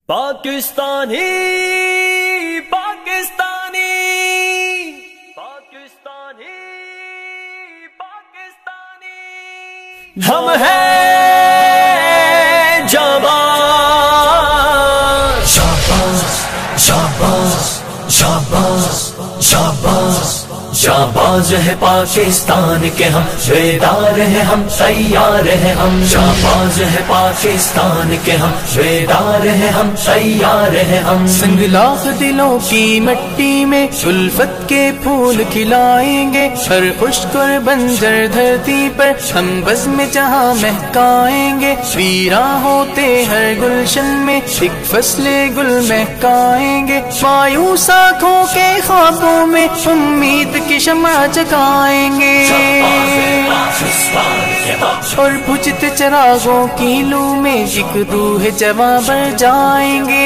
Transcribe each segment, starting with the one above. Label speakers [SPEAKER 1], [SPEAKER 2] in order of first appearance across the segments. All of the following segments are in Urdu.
[SPEAKER 1] پاکستانی پاکستانی پاکستانی پاکستانی ہم ہیں جبان
[SPEAKER 2] شاباش شاباش شاباش شاباش شاباش ہے پاکستان کے ہم بیدار ہیں ہم تیار ہیں ہم شاباش ہے پاکستان کے ہم بیدار ہیں ہم تیار ہیں ہم
[SPEAKER 3] سنگلاخ دلوں کی مٹی میں الفت کے پھول کھلائیں گے ہر خشک اور بنجر دھرتی پر ہم بزم جہاں مہکائیں گے ویراں ہوتے ہر گلشن میں ایک فصل گل مہکائیں گے مایوس آنکھوں کے خوابوں میں امید کی شمع جگائیں گے اور بجھتے چراغوں کی لو میں ایک روح جواں بھر جائیں گے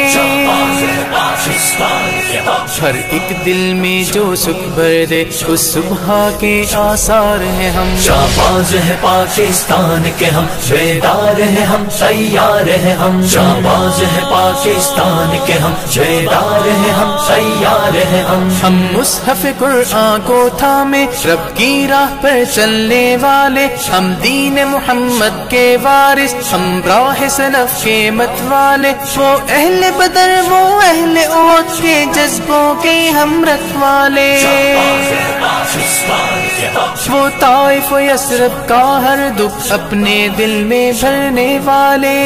[SPEAKER 3] ہر ایک دل میں جو سکھ بھر دے اس صبح کے آثار ہیں ہم
[SPEAKER 2] شاباش ہے پاکستان کے ہم بیدار ہیں ہم تیار ہیں ہم شاباش ہے پاکستان کے ہم بیدار ہیں ہم تیار ہیں ہم
[SPEAKER 3] مصحف قرآن کو تھامے رب کی راہ پر چلنے والے ہم دین محمد کے وارث ہم راہ سلف کے مت والے وہ اہل بدر وہ اہل احد کے جذبوں کے ہم رکھوالے وہ طائف و یثرب کا ہر دکھ اپنے دل میں بھرنے والے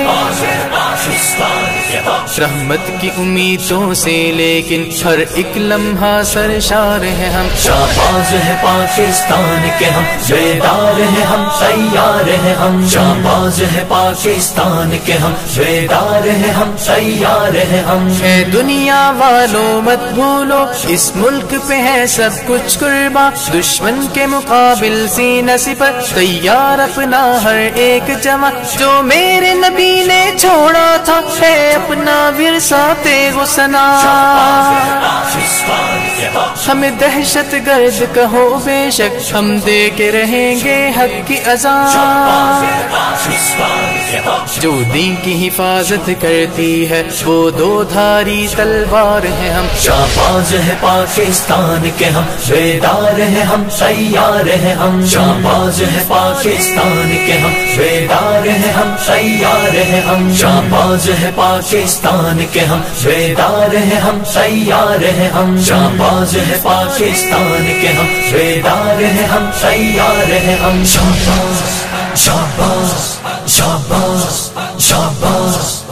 [SPEAKER 3] رحمت کی امیدوں سے لیکن ہر ایک لمحہ سرشار ہے ہم
[SPEAKER 2] شاباش ہے پاکستان کے ہم بیدار ہیں ہم تیار ہیں ہم شاباش ہے پاکستان کے ہم بیدار ہیں ہم تیار ہیں ہم
[SPEAKER 3] اے دنیا والوں مت بھولو اس ملک پہ ہے سب کچھ قرباں دشمن کے مقابل سینہ سپر تیار اپنا ہر ایک جمع جو میرے نبی نے چھوڑا تھا ہے اپنا ورثہ تیغ و ثنا ہمیں دہشت گرد کہو بے شک ہم دے کے رہیں گے حق کی اذان جو دین کی حفاظت کرتی ہے وہ دو دھاری تلوار ہے ہم
[SPEAKER 2] شاباش ہے پاکستان کے ہم بیدار ہیں ہم تیار ہیں ہم شاباش ہے پاکستان کے ہم بیدار ہیں ہم تیار ہیں ہم شاباش ہے پاکستان کے ہم بیدار ہیں ہم تیار ہیں ہم شاباش ہے پاکستان کے ہم بیدار ہیں ہم تیار ہیں ہم شاباش شاباش شاباش شاباش